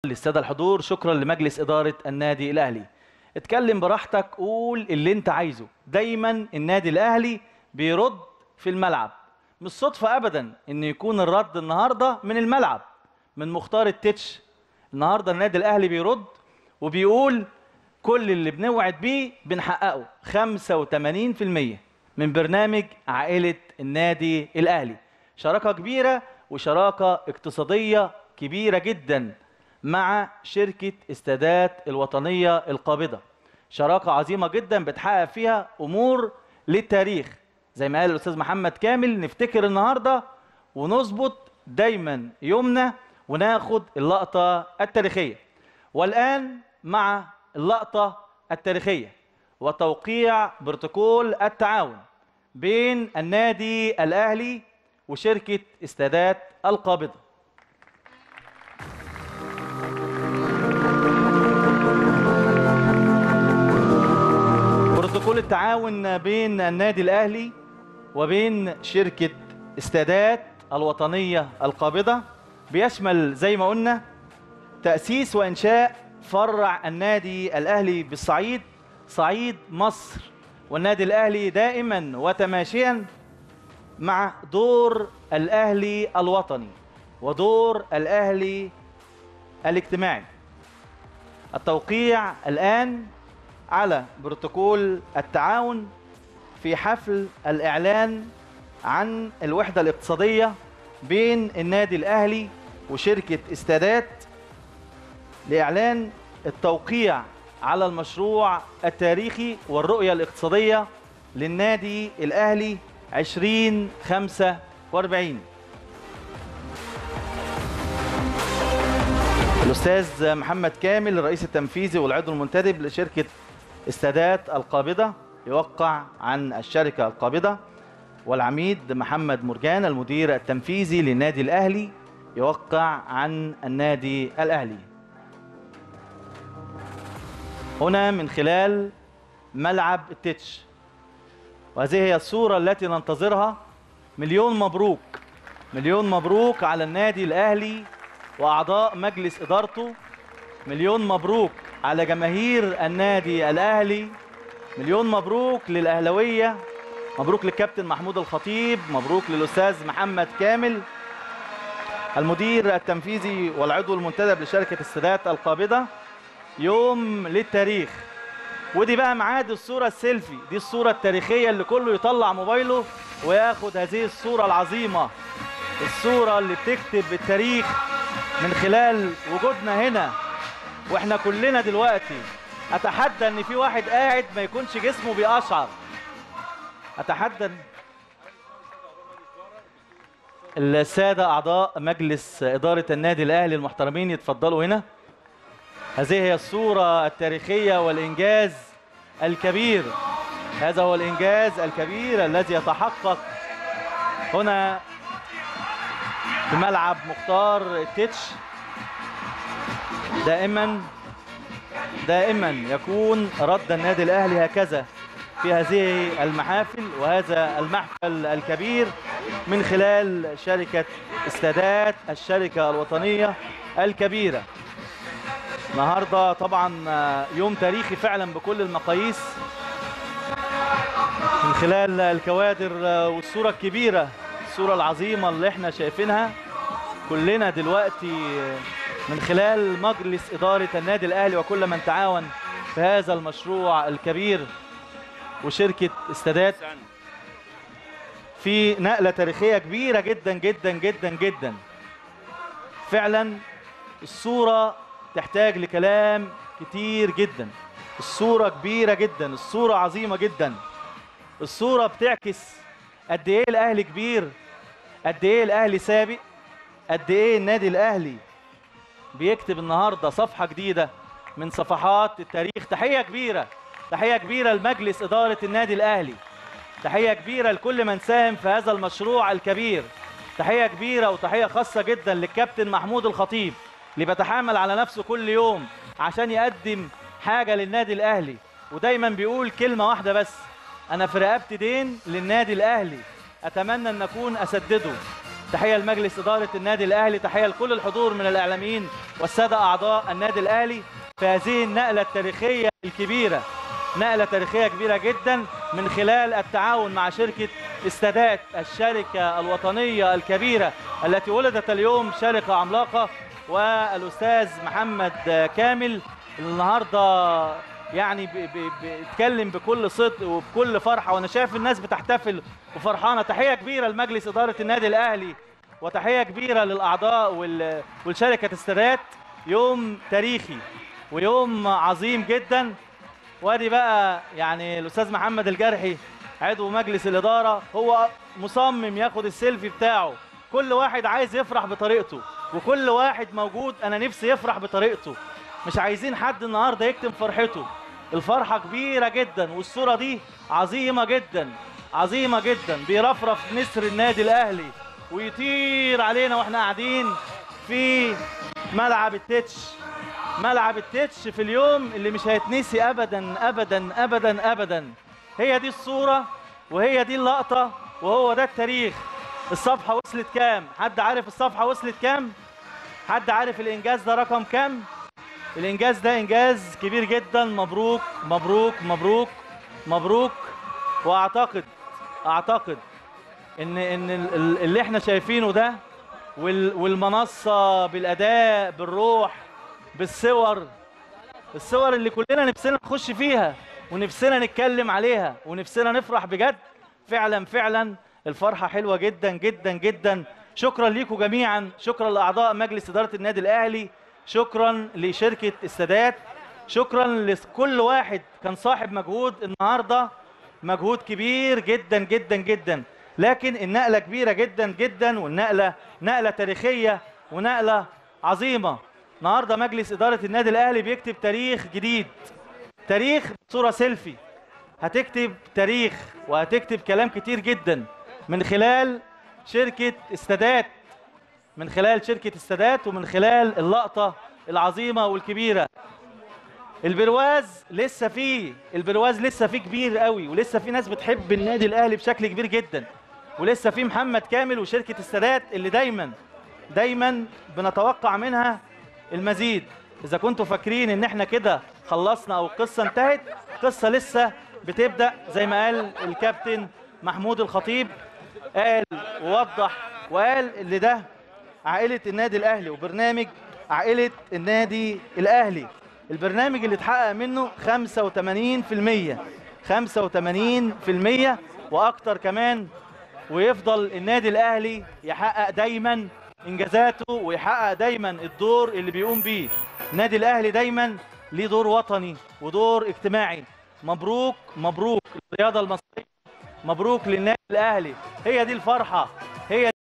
للسادة الحضور، شكرا لمجلس إدارة النادي الأهلي. اتكلم براحتك، قول اللي انت عايزه. دايما النادي الأهلي بيرد في الملعب، مش صدفة أبدا ان يكون الرد النهاردة من الملعب من مختار التتش. النهاردة النادي الأهلي بيرد وبيقول كل اللي بنوعد بيه بنحققه. 85% من برنامج عائلة النادي الأهلي، شراكة كبيرة وشراكة اقتصادية كبيرة جدا مع شركة استادات الوطنية القابضة. شراكة عظيمة جدا بتحقق فيها أمور للتاريخ، زي ما قال الأستاذ محمد كامل. نفتكر النهاردة ونظبط دايما يومنا وناخد اللقطة التاريخية. والآن مع اللقطة التاريخية وتوقيع بروتوكول التعاون بين النادي الأهلي وشركة استادات القابضة. بروتوكول التعاون بين النادي الأهلي وبين شركة استادات الوطنية القابضة بيشمل زي ما قلنا تأسيس وإنشاء فرع النادي الأهلي بالصعيد، صعيد مصر. والنادي الأهلي دائما وتماشيا مع دور الأهلي الوطني ودور الأهلي الاجتماعي. التوقيع الآن على بروتوكول التعاون في حفل الإعلان عن الوحدة الاقتصادية بين النادي الأهلي وشركة استادات لإعلان التوقيع على المشروع التاريخي والرؤية الاقتصادية للنادي الأهلي 2045. الأستاذ محمد كامل الرئيس التنفيذي والعضو المنتدب لشركة استادات القابضة يوقع عن الشركة القابضة، والعميد محمد مرجان المدير التنفيذي للنادي الأهلي يوقع عن النادي الأهلي. هنا من خلال ملعب التتش، وهذه هي الصورة التي ننتظرها. مليون مبروك، مليون مبروك على النادي الأهلي وأعضاء مجلس إدارته. مليون مبروك على جماهير النادي الأهلي. مليون مبروك للأهلوية. مبروك للكابتن محمود الخطيب. مبروك للأستاذ محمد كامل المدير التنفيذي والعضو المنتدب لشركة استادات القابضة. يوم للتاريخ. ودي بقى معاد الصورة السيلفي، دي الصورة التاريخية اللي كله يطلع موبايله وياخد هذه الصورة العظيمة، الصورة اللي بتكتب التاريخ من خلال وجودنا هنا واحنا كلنا دلوقتي. اتحدى ان في واحد قاعد ما يكونش جسمه بيقشعر. اتحدى السادة اعضاء مجلس ادارة النادي الاهلي المحترمين يتفضلوا هنا. هذه هي الصورة التاريخية والإنجاز الكبير. هذا هو الإنجاز الكبير الذي يتحقق هنا في ملعب مختار التتش. دائما يكون رد النادي الأهلي هكذا في هذه المحافل وهذا المحفل الكبير من خلال شركة استادات الشركة الوطنية الكبيرة. النهارده طبعا يوم تاريخي فعلا بكل المقاييس من خلال الكوادر والصورة الكبيرة، الصورة العظيمة اللي احنا شايفينها كلنا دلوقتي من خلال مجلس إدارة النادي الأهلي وكل من تعاون في هذا المشروع الكبير وشركة استادات في نقلة تاريخية كبيرة جدا جدا جدا جدا. فعلا الصورة تحتاج لكلام كتير جدا. الصورة كبيرة جدا، الصورة عظيمة جدا. الصورة بتعكس قد ايه الأهلي كبير، قد ايه الأهلي سابق، قد ايه النادي الأهلي بيكتب النهاردة صفحة جديدة من صفحات التاريخ. تحية كبيرة، تحية كبيرة لمجلس إدارة النادي الأهلي. تحية كبيرة لكل من ساهم في هذا المشروع الكبير. تحية كبيرة وتحية خاصة جدا للكابتن محمود الخطيب اللي بيتحامل على نفسه كل يوم عشان يقدم حاجة للنادي الأهلي، ودايما بيقول كلمة واحدة بس: أنا في رقبتي دين للنادي الأهلي، أتمنى أن أكون أسدده. تحية لمجلس إدارة النادي الأهلي، تحية لكل الحضور من الإعلاميين والسادة أعضاء النادي الأهلي في هذه النقلة التاريخية الكبيرة، نقلة تاريخية كبيرة جدا من خلال التعاون مع شركة استادات، الشركة الوطنية الكبيرة التي ولدت اليوم، شركة عملاقة، والأستاذ محمد كامل النهارده يعني بيتكلم بكل صدق وبكل فرحة، وأنا شايف الناس بتحتفل وفرحانة. تحية كبيرة لمجلس إدارة النادي الأهلي وتحية كبيرة للأعضاء والشركة استادات. يوم تاريخي ويوم عظيم جدا. وادي بقى يعني الأستاذ محمد الجرحي عضو مجلس الإدارة هو مصمم ياخد السيلفي بتاعه. كل واحد عايز يفرح بطريقته، وكل واحد موجود أنا نفسي يفرح بطريقته، مش عايزين حد النهارده يكتم فرحته. الفرحة كبيرة جدا والصورة دي عظيمة جدا عظيمة جدا. بيرفرف نسر النادي الأهلي ويطير علينا واحنا قاعدين في ملعب التتش، ملعب التتش في اليوم اللي مش هيتنسي أبدا أبدا أبدا أبدا. هي دي الصورة وهي دي اللقطة وهو ده التاريخ. الصفحة وصلت كام؟ حد عارف الصفحة وصلت كام؟ حد عارف الإنجاز ده رقم كام؟ الإنجاز ده إنجاز كبير جدا. مبروك مبروك مبروك مبروك. وأعتقد إن اللي إحنا شايفينه ده والمنصة بالأداء بالروح بالصور، الصور اللي كلنا نفسنا نخش فيها ونفسنا نتكلم عليها ونفسنا نفرح بجد. فعلا فعلا الفرحة حلوة جدا جدا جدا. شكرا ليكم جميعا، شكرا لأعضاء مجلس إدارة النادي الأهلي، شكرا لشركة استادات، شكرا لكل واحد كان صاحب مجهود النهارده، مجهود كبير جدا جدا جدا. لكن النقلة كبيرة جدا جدا، والنقلة نقلة تاريخية ونقلة عظيمة. النهارده مجلس إدارة النادي الأهلي بيكتب تاريخ جديد، تاريخ بصورة سيلفي. هتكتب تاريخ وهتكتب كلام كتير جدا من خلال شركة استادات، من خلال شركة استادات ومن خلال اللقطة العظيمة والكبيرة. البرواز لسه فيه، البرواز لسه فيه كبير قوي، ولسه فيه ناس بتحب النادي الأهلي بشكل كبير جدا، ولسه فيه محمد كامل وشركة استادات اللي دايما بنتوقع منها المزيد. إذا كنتوا فاكرين إن احنا كده خلصنا أو القصة انتهت، قصة لسه بتبدأ زي ما قال الكابتن محمود الخطيب، قال ووضح وقال اللي ده عائلة النادي الأهلي وبرنامج عائلة النادي الأهلي، البرنامج اللي اتحقق منه 85%، 85% وأكتر كمان. ويفضل النادي الأهلي يحقق دايما إنجازاته ويحقق دايما الدور اللي بيقوم بيه. النادي الأهلي دايما ليه دور وطني ودور اجتماعي. مبروك مبروك للرياضة المصرية، مبروك للنادي الأهلي. هي دي الفرحة، هي